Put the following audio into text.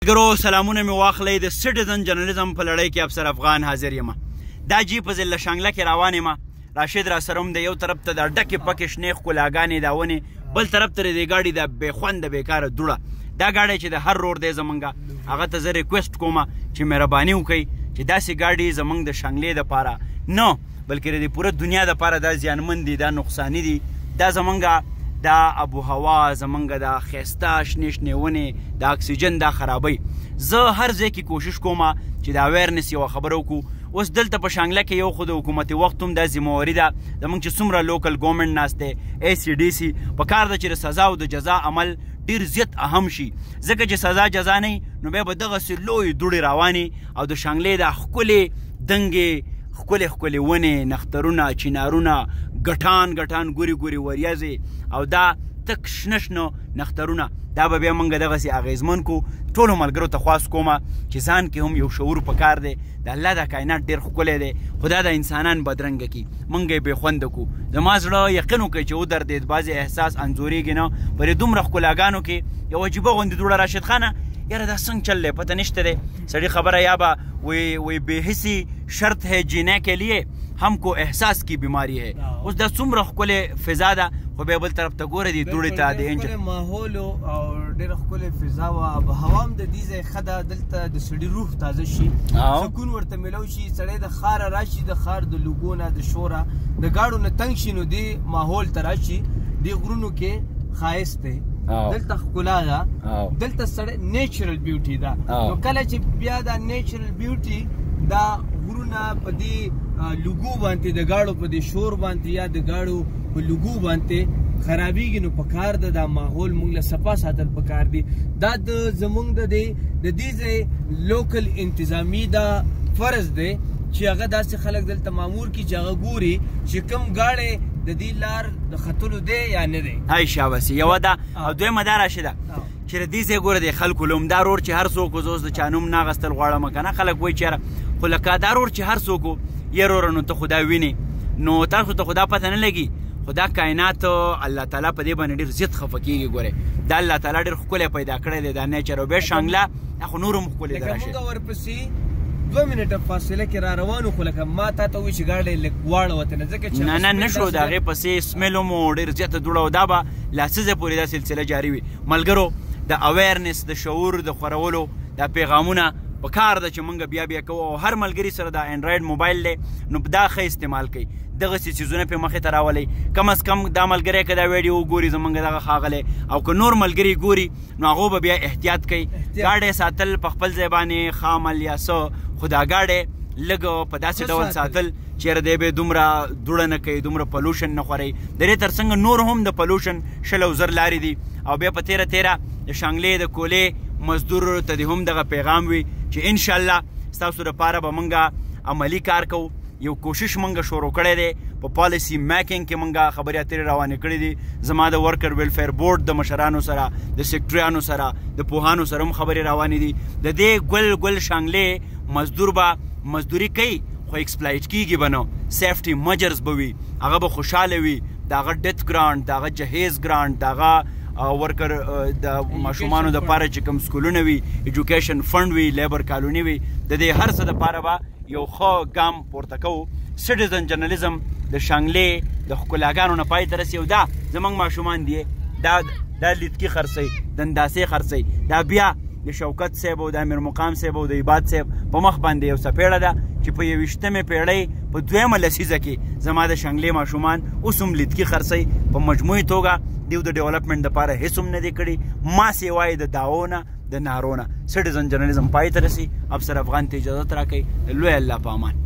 ګرو سلامونه مې واخلئ د سټیزن جرنالیزم په لړۍ کې افسر افغان حاضر یم. دا جی په ضلع شانګله کې روان یم. راشد راسره هم د یو طرف ته د ډکې پکې شنې ښکلاګانې دا ونې، بل طرف ته د ګاډي د بې خونده بېکاره دوړه. دا ګاډی چې د هر روډ دی زمونږ، هغه ته زه ریکویسټ کوم چې مهرباني وکړئ چې داسې ګاډي زمونږ د شانګلې دپاره نه بلکې د پوره دنیا دپاره دا زیانمن دي، دا نقصاني دي. دا زمونږ دا ابو هوا، زمونږ دا ښایسته شنې شنې ونې، د اکسیجن دا خرابوي. زه هر ځای کې کوشش کوم چې د اویرنس یوه خبره وکړو. اوس دلته په شانګله کې یو خو د حکومتي وخت هم دا ذمهواري ده زموږ چې څومره لوکل ګورنمنټ ناست دی، ACDC په کار ده چې د سزا او د جزا عمل ډېر زیات اهم شي، ځکه چې سزا جزا نه وي نو بیا به دغسې لویې دوړې روانې او د شانګلې دا ښکلې دنګې ښکلې ښکلې ونې، نخترونه، چینارونه، ګټان ګټان ګوري ګوري وریځې او دا تک شنه شنه نخترونه، دا به بیا موږ دغسې اغېزمن کړو. ټولو ملګرو ته خواست کومه چې ځان کې هم یو شعور پکار دی. د الله دا کائنات ډېر ښکلی دی، خو دا د انسانان بدرنګه کړي، موږ یې بې خونده کړو. زما زړه یقین وکړئ چې ودردېد، بعضې احساس انځورېږي نه. په دې دومره ښکلاګانو کې یو عجیبه غوندې دوړه. راشد خانه یاره دا څنګه چل دی پته نشته دی. سړي خبره یا به وی بېحسي شرط ہے جینے کے لیے ہم کو احساس کی بیماری ہے. اوس دا څومره ښکلې فضا ده، خو بیا بل طرف ته ګوره دې دوړې ته د انجن ماحول او ډېره ښکلې فضا وه. اب هوا هم د دې ځای ښه ده، دلته د سړي روح تازه شي، سکون ورته میلو شي. سړی د ښاره راشي، د ښار د لوګو نه، د شوره، د ګاډو نه تنګ شي، نو دې ماحول ته راشي. دې غرونو کې ښایست دی، دلته ښکلا ده، دلته سړی نیچرل بیوټي ده. نو کله چې بیا دا نیچرل بیوټي دا غرونه په دې لوګو باندې، د ګاډو په دې شور باندې یا د ګاډو په لوګو باندې خرابېږي، نو پکار ده دا ماحول موږ له صفا ساتل پکار دي. دا د زموږ د دې ځای لوکل انتظامي دا فرض دی چې هغه داسې خلک دلته مامور کړي چې هغه ګوري چې کوم ګاډی د دې لار د ختلو دی یا نه دی. هاي شاباسي یوه ده. او دویمه دا راشده چې د دې ځای ګوره د خلکو له همدا روډ چې هر څوک اوس د چا نوم نه اخیستل غواړم که نه، خلک وایي چېره خو لکه دا روډ چې هر څوک یې وروره نو ته خو دا وینې، نو تاسو ته خو دا پته نه لګي. خو دا کائنات الله تعالی په دې باندې ډېر زیات خفه کېږي. ګورې دا الله تعالی ډېر ښکلی پیدا کړی دی دا نیچر. او بیا شانګله دا خو نور هم ښکلې ده. لکه موږ ورپسې 2 منټه فاصله کې را روانو، خو لکه ما تا ته وایي چې ګاډی لږ واړوته نه، ځکه چې نه شو د هغې پسې سمیل هم ډېر زیاته دوړه او دا به لاسیزه پورې دا سلسله جاري وي. ملګرو د اویرنس، د شعور د خورولو دا پیغامونه په کار ده چې موږ بیا بیا کوو. او هر ملګري سره دا انډرایډ موبایل دی نو دا ښه استعمال کوي، دغسې څیزونه پرې مخې ته راولئ. کم از کم دا ملګری که دا ویډیو وګوري زموږ دغه ښاغلی، او که نور ملګري ګوري نو هغو به بیا احتیاط کوي. ګاډی ساتل په خپل ځای باندې ښه عمل یا څه، خو دا ګاډی لږ په داسې ډول ساتل چېرې دی به دومره دوړه نه کوي، دومره پلوشن نه خوروي. د دې تر څنګ نور هم د پلوشن 100 لارې دي. او بیا په تیره د شانګلې د کولې مزدور ته دې هم دغه پیغام وي چې انشاءالله ستاسو دپاره به موږ عملي کار کوو. یو کوشش موږ شروع کړی دی په پالیسي میکینګ کې موږ خبرې اترې روانې کړې دي. زما د ورکر ویلفیر بورډ د مشرانو سره، د سیکټریانو سره، د پوهانو سره هم خبرې روانې دي. د دې ګل شانګلې مزدور به مزدوري کوي خو ایکسپلایټ کېږي به نه، سیفټي مجرز به وي، هغه به خوشحاله وي. د هغه ډیث ګرانټ، د هغه جهیز ګرانټ، د هغه ورکر د ماشومانو دپاره چې کوم سکولونه وي، ایجوکیشن فنډ وي، لیبر کالوني وي، د دې هر څه دپاره به یو ښه ګام پورته کوو. سټیزن جرنالیزم د شانګلې د ښکلاګانو نه پای ته رسي. او دا زموږ ماشومان دي، دا لیدکي خرڅوي، دنداسې خرڅوي. دا بیا د شوکت صاحب او د امیر مقام صاحب او د عباد صاحب په مخ باندې یو څپېړه ده چې په 21مې پېړۍ په 2مه لسیزه کې زما د شانګلې ماشومان اوس هم لیدکي خرڅوي. په مجموعي توګه دیو د ډیولپمنټ دپاره هېڅ هم نه دی کړي، ما سوای د دعوو نه، د نارو نه. سټیزن جرنالیزم پای ته رسي. افسر افغان ته اجازت راکوئ. لوی الله په امان.